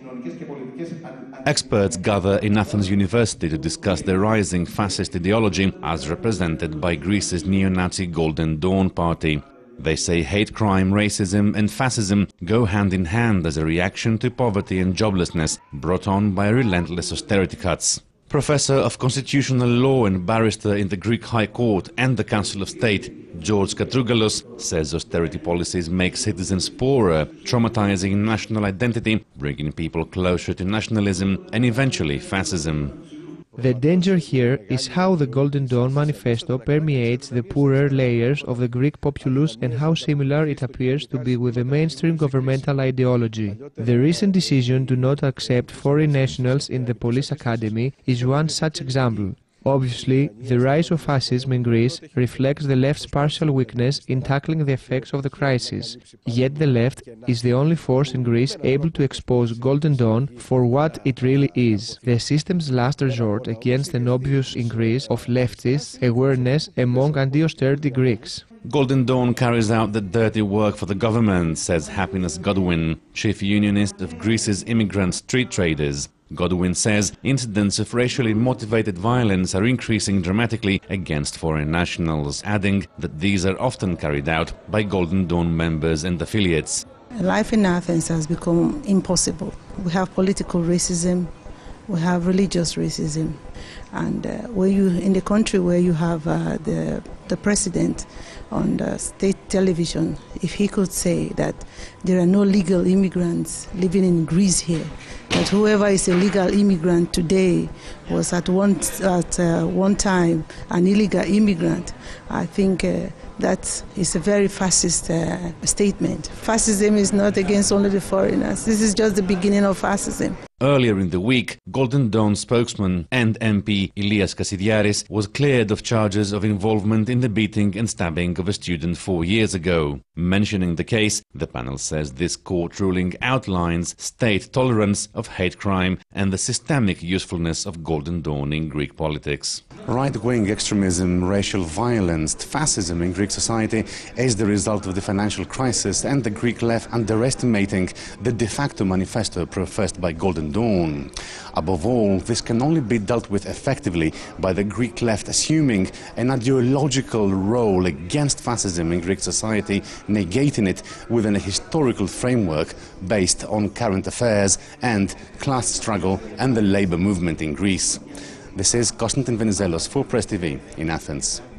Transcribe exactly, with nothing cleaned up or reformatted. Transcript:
Experts gather in Athens University to discuss the rising fascist ideology as represented by Greece's neo-Nazi Golden Dawn party. They say hate crime, racism and fascism go hand in hand as a reaction to poverty and joblessness brought on by relentless austerity cuts. Professor of Constitutional Law and barrister in the Greek High Court and the Council of State, George Katrougalos, says austerity policies make citizens poorer, traumatizing national identity, bringing people closer to nationalism and eventually fascism. The danger here is how the Golden Dawn manifesto permeates the poorer layers of the Greek populace and how similar it appears to be with the mainstream governmental ideology. The recent decision to not accept foreign nationals in the police academy is one such example. Obviously, the rise of fascism in Greece reflects the left's partial weakness in tackling the effects of the crisis. Yet the left is the only force in Greece able to expose Golden Dawn for what it really is: the system's last resort against an obvious increase of leftist awareness among anti-austerity Greeks. Golden Dawn carries out the dirty work for the government, says Happiness Godwin, chief unionist of Greece's immigrant street traders. Godwin says incidents of racially motivated violence are increasing dramatically against foreign nationals, adding that these are often carried out by Golden Dawn members and affiliates. Life in Athens has become impossible. We have political racism, we have religious racism, and uh, where you in the country where you have uh, the the president on the state television, if he could say that there are no legal immigrants living in Greece here, that whoever is a legal immigrant today was at one at uh, one time an illegal immigrant, I think uh, that is a very fascist uh, statement. Fascism is not against only the foreigners. This is just the beginning of fascism. Earlier in the week, Golden Dawn spokesman and M P Ilias Kassidiaris was cleared of charges of involvement in the beating and stabbing of a student four years ago. Mentioning the case, the panel says this court ruling outlines state tolerance of hate crime and the systemic usefulness of Golden Dawn in Greek politics. Right-wing extremism, racial violence, fascism in Greek society is the result of the financial crisis and the Greek left underestimating the de facto manifesto professed by Golden Dawn. Above all, this can only be dealt with effectively by the Greek left assuming an ideological role against fascism in Greek society, negating it within a historical framework based on current affairs and class struggle and the labour movement in Greece. This is Konstantin Venizelos for Press T V in Athens.